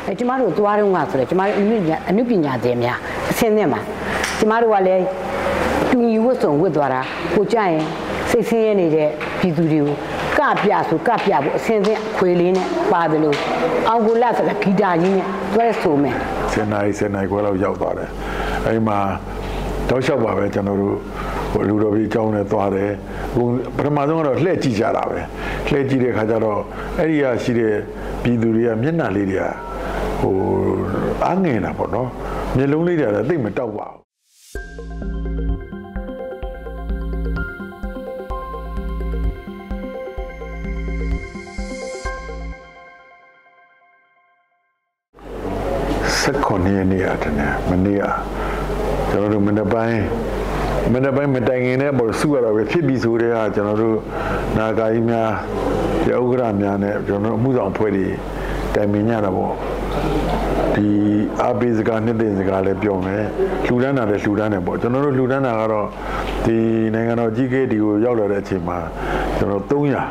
ကျမတို့သွားတော့ငါဆိုလေကျမတို့အနုပညာသင်များအစင်းသင်မှာကျမတို့ကလည်းတူညီဝတ်စုံဝတ်သွားတာကိုကြရင်စိတ်ဆင်းရဲနေတဲ့ပြည်သူတွေကိုကပြဆိုကပြဖို့အစင်းသင်ခွေလေးနဲ့ပါတယ်လို့အောင်ကိုလဆိုတာဂီတာကြီးနဲ့တွဲဆိုမယ်စင်နိုင်ခွဲလောက်ရောက်သွားတယ်အဲဒီမှာတောက်လျှောက်ပါပဲကျွန်တော်တို့လူတော်ကြီးအကြောင်းနဲ့သွားတယ်ပထမဆုံးကတော့လှည့်ကြည့်ကြတာပဲလှည့်ကြည့်တဲ့ခါကျတော့အဲ့ဒီကရှိတဲ့ပြည်သူတွေကမျက်နှာလေးတွေကအားငယ်တာပေါ့နော်မျက်လုံးလေးတွေကသိမတောက်ပါဘူး19 ရက်နေ့ရတယ်မနေ့ကကျွန်တော်တို့မနေ့ပိုင်းမတိုင်ခင်နဲ့ပေါ့စုရတော့ပဲဖြစ်ပြီးဆိုတဲ့ဟာကျွန်တော်တို့နာဂာကြီးများရဥက္ကရာများနဲ့ကျွန်တော်တို့အမှုဆောင်ဖွဲ့တွေတိုင်ပင်ကြတာပေါ့ဒီအပိစကားနှစ်သိမ့်စကားလည်းပြောမယ်လှူဒန်းတာလည်းလှူဒန်းတယ်ပေါ့ကျွန်တော်တို့လှူဒန်းတာကတော့ဒီနိုင်ငံတော်ကြီးကေးဒီကိုရောက်လာတဲ့အချိန်မှာကျွန်တော်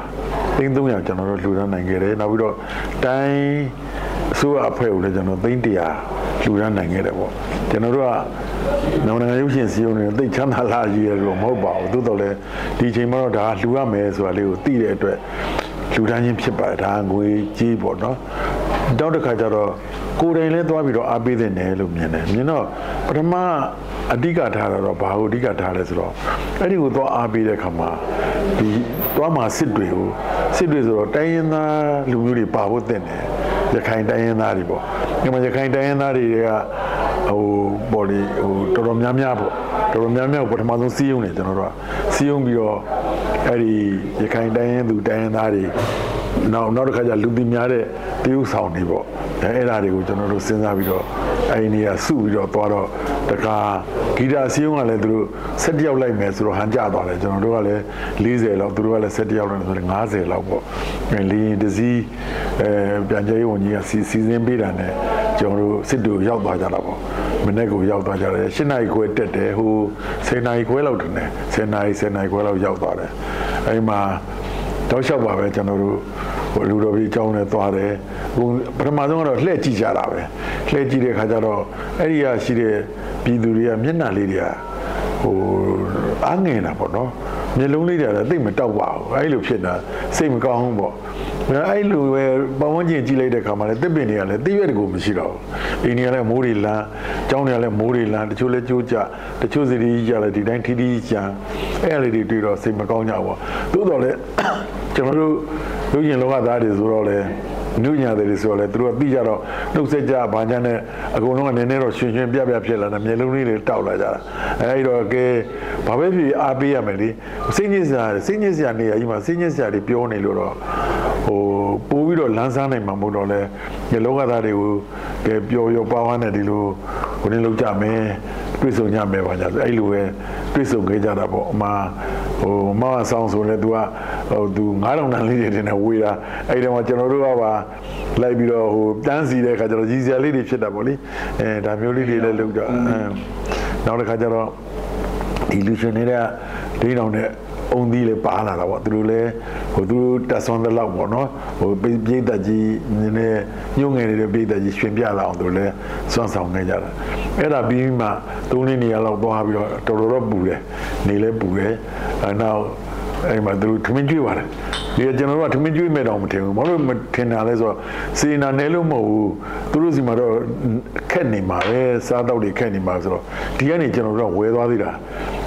300ကျွန်တော်တို့လှူဒန်းနိုင်ခဲ့တယ်နောက်ပြီးတော့တိုင်းအစိုးရအဖွဲ့ကိုလည်းကျွန်တော်300လှူဒန်းနိုင်ခဲ့တယ်ပေါ့ကျွန်တော်တို့ကနိုင်ငံရုပ်ရှင်စီးရုံးတွေသိချမ်းသာလာကြီးရလို့မဟုတ်ပါဘူးသို့တော်လည်းဒီအချိန်မှာတော့ဒါလှူရမယ်ဆိုတာလေးကိုသိတဲ့အတွက်လှူဒန်းခြင်းဖြစ်ပါတယ်ဒါငွေကြီးပေါ့နော်တောက်တစ်ခါကျတော့ကိုယ်တိုင်လည်းသွားပြီးတော့အားပေးတဲ့နယ်လို့မြင်တော့ပထမအဓိကထားတော့ဘာကိုအဓိကထားလဲဆိုတော့အဲ့ဒီကိုသွားအားပေးတဲ့ခါမှာဒီသွားမှာစစ်တွေဆိုတော့တိုင်းရင်းသားလူမျိုးတွေပါဖို့တင်တယ်ရခိုင်တိုင်းရင်းသားတွေပေါ့ဒီမှာရခိုင်တိုင်းရင်းသားတွေကပေါ်လေတော်တော်များများပေါ့တော်တော်များများပထမဆုံးစီးရုံးနေကျွန်တော်တို့ကစီးရုံးပြီးတော့အဲ့ဒီရခိုင်တိုင်းရင်းသားတွေနောက်တစ်ခါကျလူပြည်များတဲ့တရုတ်ဆောင်တွေပေါ့အဲ့ဒါတွေကိုကျွန်တော်တို့စဉ်းစားပြီးတော့အဲ့ဒီနေရာစုပြီးတော့သွားတော့တခါဂီတာစီးရုံးကလည်းသူတို့7ယောက်လိုက်မယ်ဆိုတော့ဟန်ကြသွားတယ်ကျွန်တော်တို့ကလည်း40လောက်သူတို့ကလည်း7ယောက်လိုက်ဆိုတော့50လောက်ပေါ့လင်းတစည်းပြန်ကြရေးဝန်ကြီးကစီစဉ်ပေးတာနဲ့ကျွန်တော်တို့စစ်တူရောက်သွားကြတာပေါ့မနေ့ကရောက်သွားကြတယ်7နာရီခွဲတက်တယ်ဟို10နာရီခွဲလောက်တင်တယ်10နာရီခွဲလောက်ရောက်သွားတယ်အဲဒီမှာတောက်လျှောက်ပါပဲကျွန်တော်တို့လူတော်ကြီးအကြောင်းနဲ့သွားတယ်ပထမဆုံးကတော့လှည့်ကြည့်ကြတာပဲလှည့်ကြည့်တဲ့ခါကျတော့အဲ့ဒီကရှိတဲ့ပြည်သူတွေကမျက်နှာလေးတွေကအားငယ်တာပေါ့နော်မျက်လုံးလေးတွေကသိမတောက်ပါဘူးအဲ့လိုဖြစ်တာစိတ်မကောင်းဘူးပေါ့အဲ့လိုပဲပတ်ဝန်းကျင်ကြည့်လိုက်တဲ့ခါမှာလည်းတစ်ပင်တွေကလည်းသိရွက်တကူမရှိတော့ဘူးအိမ်တွေကလည်းမိုးတွေလန်းကျောင်းတွေကလည်းမိုးတွေလန်းတချို့လည်းကြိုးကြတချို့စီကြီးကြလည်းဒီတိုင်းထီးကြံအဲ့လေးတွေတွေ့တော့စိတ်မကောင်းကြဘူးသို့တော်လည်းကျွန်တော်တို့လူရင်လောကသားတွေဆိုတော့လေနုညာတွေဆိုတော့လေသူတို့ကပြီးကြတော့နှုတ်ဆက်ကြဘာကြနဲ့အကုန်လုံးကနည်းနည်းတော့ရှင်ပြဖြစ်လာတယ်မျက်လုံးလေးတွေတောက်လာကြတာအဲဒီတော့ကဲဘာပဲဖြစ်အားပေးရမယ်လေစိတ်ညစ်စရာနေရာကြီးမှာစိတ်ညစ်စရာတွေပြောနေလို့တော့ပို့ပြီးတော့လမ်းစားနိုင်မှာမဟုတ်တော့လဲလောကသားတွေကိုကဲပျော်ပါဝါနဲ့ဒီလိုကိုနေလောက်ကြမယ်တွေ့ဆုံကြမယ်ပါကြဆိုအဲ့လိုပဲတွေ့ဆုံခဲ့ကြတာပေါ့အမမဆောင်ဆိုလဲ သူ9000တန်းလေးတွေနဲ့ဝေးတာအဲ့ဒီမှာကျွန်တော်တို့ကပါလိုက်ပြီးတော့တန်းစီတဲ့အခါကျတော့ကြီးစရာလေးတွေဖြစ်တာပေါ့လေဒါမျိုးလေးတွေလည်းလုပ်ကြနောက်တစ်ခါကျတော့ဒီလူရှင်တွေကဒိန်းအောင်နဲ့အုံသီးလေးပါလာတာပေါ့သူတို့လည်းသူတက်ဆွမ်းတဲ့လောက်ပေါ့နော်ပြိတ္တကြီးနည်းနည်းညှို့ငယ်နေတဲ့ပြိတ္တကြီးရှင်ပြလာအောင်သူလည်းစွမ်းဆောင်နေကြတာအဲ့ဒါပြီးမှ3နေရာလောက်သွားပြီးတော့တော်တော်ပူတယ်နေလဲပူတယ်နောက်အဲ့မှာသူထမင်းကျွေးပါတယ်ဒီကျွန်တော်တို့ကထမင်းကျွေးမဲ့တော့မထင်ဘူးဘာလို့မထင်တာလဲဆိုတော့စေနာနယ်လို့မဟုတ်ဘူးသူတို့စီမှာတော့ခက်နေမှာပဲစားတော့တွေခက်နေမှာဆိုတော့ဒီကနေကျွန်တော်တို့ကဝယ်သွားသေးတာ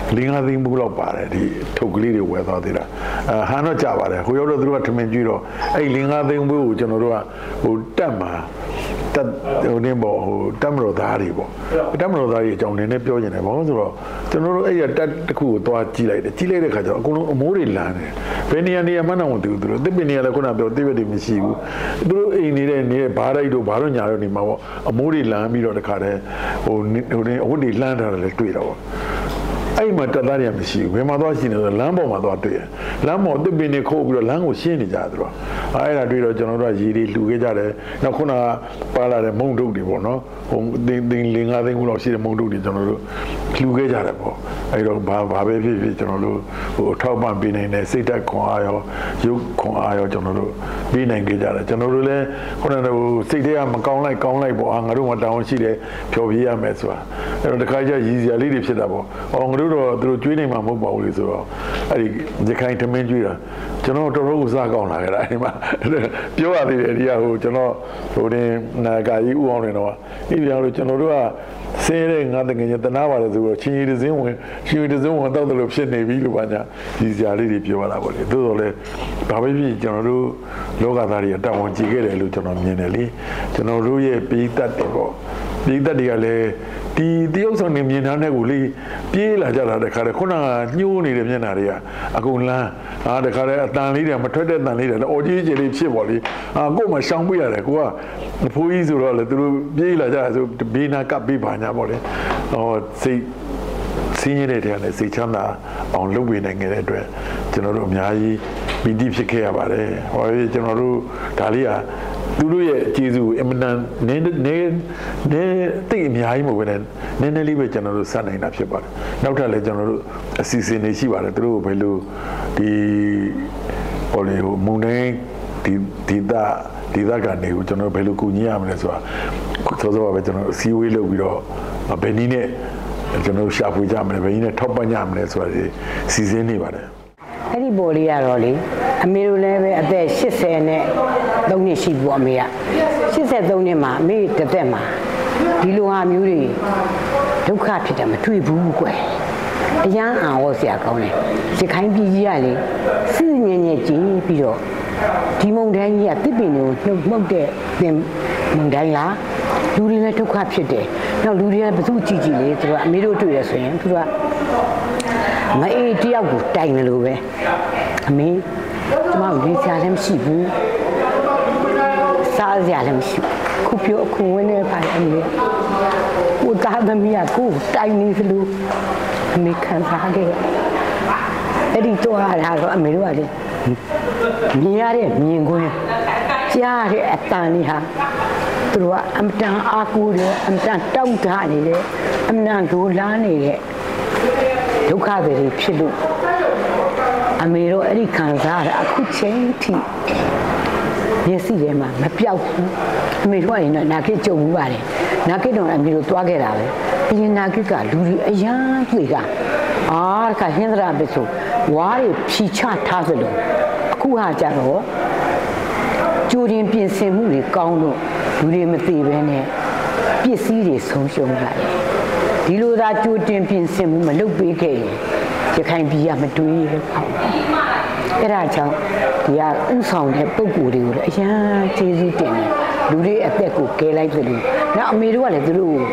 5 သိန်းဘူးလောက်ပါတယ်ဒီထုတ်ကလေးတွေဝယ်သွားသေးတာဟန်တော့ကြပါတယ်ဟိုရောက်တော့သူတို့ကထမင်းကျွေးတော့အဲ့5 သိန်းဘူးကိုကျွန်တော်တို့ကတက်မှာတက်နေပေါ့တက်မလို့သားတွေပေါ့တက်မလို့သားတွေအကြောင်းနည်းနည်းပြောနေတယ်ဘာလို့ဆိုတော့ကျွန်တော်တို့အဲ့ရတက်တစ်ခုကိုသွားကြည့်လိုက်တဲ့ခါကျတော့အကုန်လုံးအမိုးတွေလန်းတယ်ဘယ်နေရာမှန်းတော့မသိဘူးသူတို့တစ်ပင်နေရာလည်းခုနပြောတိရွက်တွေမရှိဘူးသူတို့အိမ်နေတဲ့ဘားတိုက်တို့ဘာလို့ညာတော့နေမှာပေါ့အမိုးတွေလန်းပြီးတော့တခါတည်းအဝတ်တွေလှမ်းထားတယ်လည်းတွေ့တော့ပေါ့အဲ့မှာတက်သားရမရှိဘူးဘယ်မှာသွားရှိနေလဲလမ်းပေါ်မှာသွားတွေ့ရလမ်းပေါ်တစ်ပင်နေခိုးပြီးတော့လမ်းကိုရှင်းနေကြတယ်သူတို့အဲ့ဒါတွေ့တော့ကျွန်တော်တို့ကရေတွေလှူခဲ့ကြတယ်နောက်ခုနကပါလာတဲ့မုံထုတ်တွေပေါ့နော်တင်းလင်္ကာသိန်းခုလောက်ရှိတဲ့မုံတုတွေကျွန်တော်တို့လှူခဲ့ကြတယ်ပေါ့အဲ့တော့ဘာပဲဖြစ်ဖြစ်ကျွန်တော်တို့ထောက်ပံ့ပေးနိုင်တဲ့စိတ်ဓာတ်ခွန်အားရောရုပ်ခွန်အားရောကျွန်တော်တို့ပေးနိုင်ခဲ့ကြတယ်ကျွန်တော်တို့လည်းခုနကစိတ်ထဲကမကောင်းလိုက်ပေါ့ငါတို့မှတောင်းရှိတယ်ဖြော်ပြရမယ်ဆိုတာအဲ့တော့တခါကျရည်စရာလေးတွေဖြစ်တာပေါ့ငါတို့တော့သူတို့ကျွေးနေမှာမဟုတ်ပါဘူးလေဆိုတော့အဲ့ဒီရခိုင်ထမင်းကျွေးတာကျွန်တော်တော်တော်ဥစားကောင်းလာခဲ့တာအဲ့ဒီမှာပြောရသေးတယ်ဒီကကျွန်တော်နာဂာကြီးဥအောင်နေတော့ဒီပြောလို့ကျွန်တော်တို့ကဆင်းရဲငါတကယ်တနာပါတယ်ဆိုတော့ချင်းရီတစင်းဝင်တော့တယ်လို့ဖြစ်နေပြီလို့ပါညာဒီဇာလေးတွေပြောရတာပေါ့လေသို့တော်လည်းဘာပဲဖြစ်ကျွန်တော်တို့လောကသားတွေကတောင်းဝန်ကြည့်ခဲ့တယ်လို့ကျွန်တော်မြင်တယ်လေကျွန်တော်တို့ရဲ့ပိဋကတ်တွေပေါ့ပိဋကတ်တွေကလည်းဒီတရုပ်ဆောင်နေမြင်တဲ့ကိုလေပြေးလာကြတာတခါတည်းခုနကညှိုးနေတဲ့မျက်နှာတွေကအခုလမ်းတခါတည်းအတန်လေးတွေမထွက်တဲ့တန်လေးတွေအော်ကြီးကြီးလေးဖြစ်ပေါ့လေကို့မှာရှောင်ပြရတယ်ကိုကဖိုးကြီးဆိုတော့လေသူတို့ပြေးလာကြဆိုဘေးနာကပ်ပြီးပါညာပေါ့လေစိတ်စင်းရတဲ့တဲ့လည်းစိတ်ချမ်းသာအောင်လုပ်ပေးနိုင်ခဲ့တဲ့အတွက်ကျွန်တော်တို့အများကြီးပီတိဖြစ်ခဲ့ရပါတယ်ဟောကျွန်တော်တို့ဒါလေးကသူတို့ရဲ့ကျေးဇူးအမှန်တန်နေတိတ်အများကြီးမဟုတ်ဘဲနည်းနည်းလေးပဲကျွန်တော်တို့စနိုင်တာဖြစ်ပါတယ်နောက်ထပ်လည်းကျွန်တော်တို့အစီအစဉ်တွေရှိပါတယ်သူတို့ဘယ်လိုဒီဟိုလေမုန်တိုင်းဒီသားကနေကိုကျွန်တော်ဘယ်လိုကူညီရမလဲဆိုတာသောစောပဲကျွန်တော်အစည်းအဝေးလုပ်ပြီးတော့ဘယ်နည်းနဲ့ကျွန်တော်ရှာဖွေကြမလဲဘယ်နည်းနဲ့ထောက်ပံ့ကြမလဲဆိုတာစီစဉ်နေပါတယ်အဲ့ဒီပေါ်လေးကတော့လေအမေတို့လည်းပဲအသက်80နဲ့3နှစ်ရှိပြီပေါ့အမေက83နှစ်မှာအမေတစ်သက်မှာဒီလိုဟာမျိုးတွေဒုက္ခဖြစ်တယ်မတွေ့ဘူးကွယ်အရန်အောင်ဟောဆရာကောင်းတယ်ရခိုင်ပြည်ကြီးကလေစစ်ညင်ညက်ကြီးပြီးတော့ဒီမုံတိုင်းကြီးကတစ်ပင်တွေကိုနှုတ်မှုတ်တဲ့တင်မုံတိုင်းလားလူတွေလည်းဒုက္ခဖြစ်တယ်နောက်လူတွေကဘယ်သူကြည့်ကြည့်လေသူကအမေတို့တွေ့ရဆိုရင်သူကမအေးတယောက်ကိုတိုင်တယ်လို့ပဲအမေကျမတို့စရာလည်းမရှိဘူးစားစရာလည်းမရှိခုပြောအခုဝင်နေပါအမေကိုသားသမီးကကိုတိုင်နေသလိုအမေခံစားခဲ့အဲ့ဒီတော့ဟာတော့အမေတို့ကလေမြင်ရတဲ့မြင်ကွင်းကြားရတဲ့အတန်ကြီးဟာသူတို့ကအမတန်အားကိုးတယ်အမတန်တောက်ထားနေတယ်အမတန်လိုလားနေတဲ့ဒုက္ခတွေဖြစ်လို့အမေတို့အဲ့ဒီခံစားရအခုချိန်ထိမျက်စိထဲမှာမပြောက်ဘူးအမေတို့ကရင်တော့နာကိကြုံဘူးပါတယ်နာကိတော့အမေတို့တွားခဲ့တာပဲအရင်နာကိကလူတွေအရန်တွေ့တာကဟင်္ဒရာပဲဆိုဝါးတွေဖြီချထားသလိုအခုဟာကြတော့ကြိုတင်ပြင်ဆင်မှုတွေကောင်းလို့လူတွေမသိပဲနဲ့ပစ္စည်းတွေဆုံးရှုံးလာတယ်ဒီလိုသာကြိုတင်ပြင်ဆင်မှုမလုပ်ပေးခဲ့ရင်ရခိုင်ပြည်ကမတွေးလို့ပေါ့အဲ့ဒါကြောင့်ဒီကဥဆောင်တဲ့ပုံကိုယ်တွေကိုလည်းအရန်ကျေးဇူးတင်တယ်လူတွေအသက်ကိုကယ်လိုက်တယ်လို့နောက်အမေတို့ကလည်းသူတို့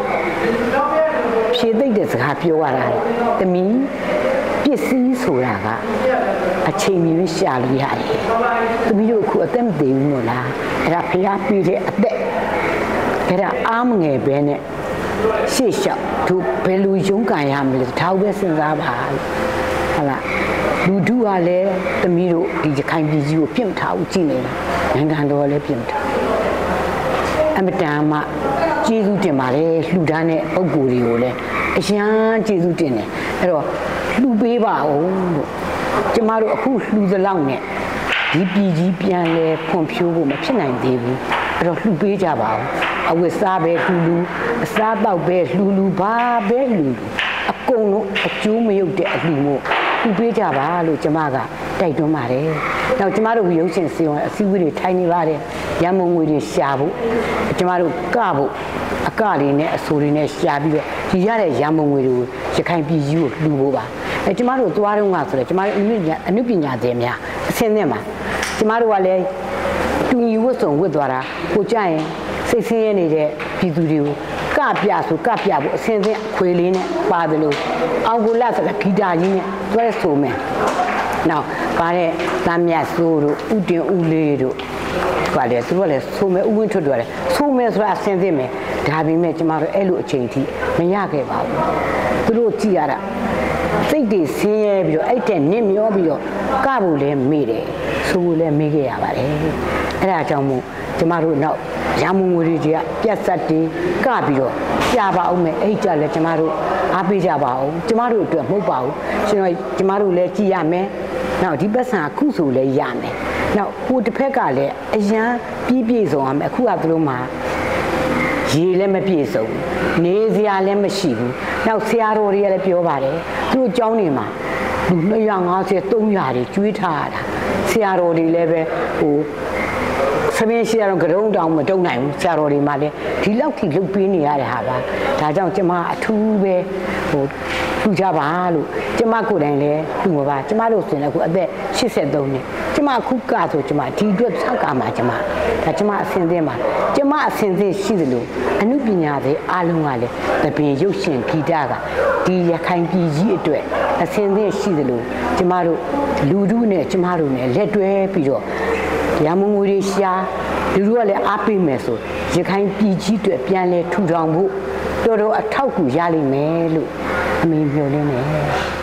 ဖြေသိတဲ့စကားပြောရတာတမီးပစ္စည်းဆိုတာကအချိန်မီရှာလို့ရတယ်တမီးတို့အခုအသက်မသေးဘူးလို့လားအဲ့ဒါဖျားပြီးတဲ့အသက်အဲ့ဒါအားမငယ်ပဲနဲ့ရှေ့လျှောက်သူဘယ်လိုရုန်းကန်ရမလဲထောက်ပဲစဉ်းစားပါဟုတ်လားလူတို့ကလည်းတမီးတို့ဒီရခိုင်ပြည်ကြီးကိုပြင့်ထားဦးကြည့်နေတာနိုင်ငံတော်လည်းပြင့်ထားအမတန်မှကျေးဇူးတင်ပါတယ်လှူဒါန်းတဲ့ပုံကိုယ်တွေကိုလည်းအရန်ကျေးဇူးတင်တယ်အဲ့တော့လှူပေးပါဦးလို့ကျမတို့အခုလှူသလောက်နဲ့ဒီပြည်ကြီးပြန်လဲဖွံ့ဖြိုးဖို့မဖြစ်နိုင်သေးဘူးအဲ့တော့လှူပေးကြပါဦးအဝတ်စားပဲလှူအစားတောက်ပဲလှူဘာပဲလှူအကုန်လုံးအကျိုးမရုပ်တဲ့အလှူမို့လှူပေးကြပါလို့ကျမကတိုက်တွန်းပါတယ်နောက်ကျမတို့ရုပ်ရှင်စီဝန်အစည်းအဝေးတွေထိုင်နေပါတယ်ရန်မုံငွေတွေရှာဖို့ကျမတို့ကဖို့အကလေးနဲ့အဆိုတွေနဲ့ရှာပြီးတော့ဒီရတဲ့ရန်မုံငွေတွေကိုရခိုင်ပြည်ကြီးကိုလှူဖို့ပါကျမတို့သွားတော့ကဆိုတော့ကျမတို့အနုပညာသည်များအဆင်းနဲ့မှာကျမတို့ကလည်းတူညီဝတ်စုံဝတ်သွားတာကိုကြရင်စိတ်ဆင်းရဲနေတဲ့ပြည်သူတွေကိုကပြဆိုကပြဖို့အဆင်းဆင်းခွေလေးနဲ့ပါတယ်လို့အောင်ကိုလဆိုတာဂီတာကြီးနဲ့တွဲဆိုမယ်နောက်ပါတဲ့တမ်းမြတ်ဆိုးတို့ဥတင်ဦးလေးတို့ပါလေသူတို့လည်းဆိုမယ်ဥဝင်းထွတ်တို့လည်းဆိုမယ်ဆိုတာအဆင်းသင့်မယ်ဒါပေမဲ့ကျမတို့အဲ့လိုအချိန်ထိမရခဲ့ပါဘူးသူတို့ကြည့်ရတာစိတ်တွေဆင်းရဲပြီးတော့အဲ့တဲ့နစ်မျောပြီးတော့ကဖို့လည်းမေ့တယ်ဆိုဖို့လည်းမေ့ခဲ့ရပါတယ်အဲ့ဒါကြောင့်မို့ကျမတို့နောက်ရမုံငွေတွေကပြက်ဆက်တီးကပြီးတော့ပြပါအောင်မယ်အဲ့ကြလဲကျမတို့အားပေးကြပါအောင်ကျမတို့အတွက်မဟုတ်ပါဘူးရှင်တော့ကျမတို့လည်းကြည်ရမယ်နောက်ဒီပတ်စံအခုဆိုလည်းရမယ်နောက်ဟိုတစ်ဖက်ကလည်းအရန်ပြည့်စုံအောင်အခုကသူတို့မှာရေလည်းမပြည့်စုံနေစရာလည်းမရှိဘူးနောက်ဆရာတော်တွေကလည်းပြောပါတယ်သူ့အကြောင်းတွေမှာလူ250 300တွေကျွေးထားရတာဆရာတော်တွေလည်းပဲဟိုသမင်းရှိရတော့ကရုံတောင်မတုံနိုင်ဘူးဆရာတော်တွေမှလည်းဒီလောက်ထိလုတ်ပေးနေရတဲ့ဟာပါဒါကြောင့်ကျမအထူးပဲဟိုထူကြပါလို့ကျမကိုယ်တိုင်လည်းသူ့မှာပါကျမတို့ဆိုရင်လည်းအခုအသက်83နှစ်ကျမအခုကဆိုကျမဒီအတွက်ဆောက်ကမှာကျမဒါကျမအဆင်သင့်ပါကျမအဆင်သင့်ရှိသလိုအမှုပညာတွေအားလုံးကလည်းတပင်ရုပ်ရှင်ဂီတကဒီရခိုင်ပြည်ကြီးအတွက်အဆင်သင့်ရှိသလိုကျမတို့လူထုနဲ့ကျမတို့နဲ့လက်တွဲပြီးတော့ရမုံငွေတွေရှာလူတို့ကလည်းအားပေးမယ်ဆိုရခိုင်ပြည်ကြီးအတွက်ပြန်လဲထူထောင်ဖို့တော်တော်အထောက်အကူရလိမ့်မယ်လို့အမေမျှော်လင့်နေ